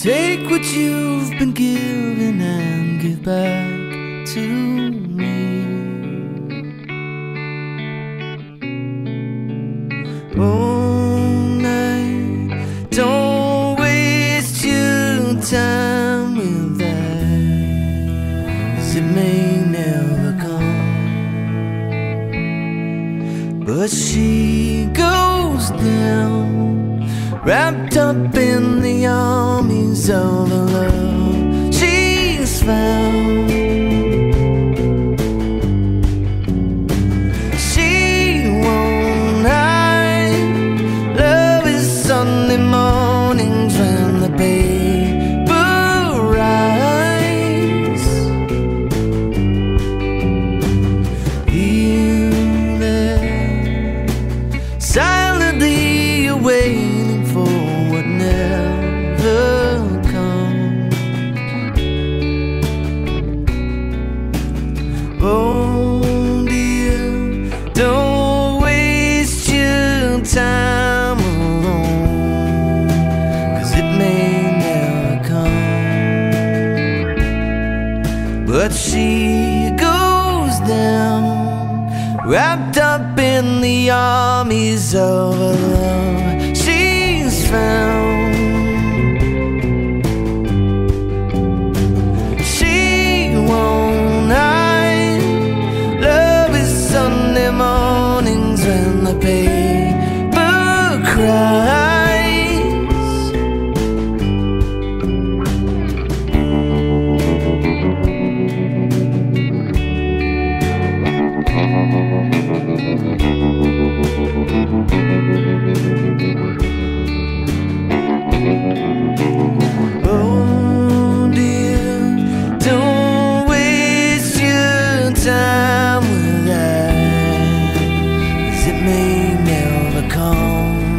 Take what you've been given and give back to me. Oh, night, don't waste your time with that, 'cause it may never come. But she goes down, wrapped up in the armies of her love she's found. She won't hide. Love is Sunday mornings when the paper rise. You there, silently waiting for what never comes. Oh dear, don't waste your time alone, 'cause it may never come. But she goes down, wrapped up in the armies of her love she's found. She won't hide. Love is Sunday mornings when the paper cries. Oh dear, don't waste your time with that, 'cause it may never come.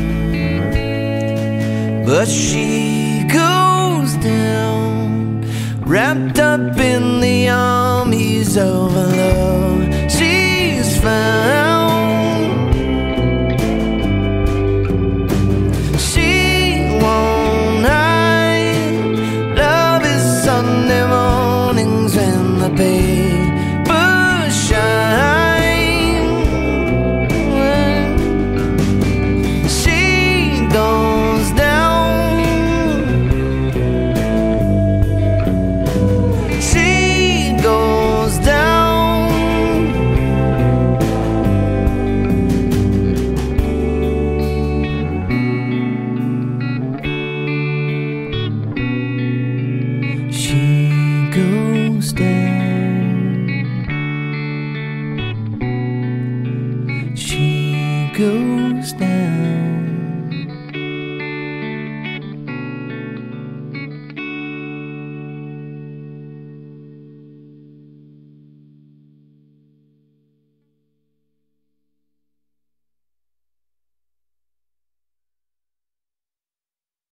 But she goes down, wrapped up in the armies of her love she's found. She won't hide. Love is Sunday mornings when the paper shines. She goes down. She goes down. She goes down. She goes down.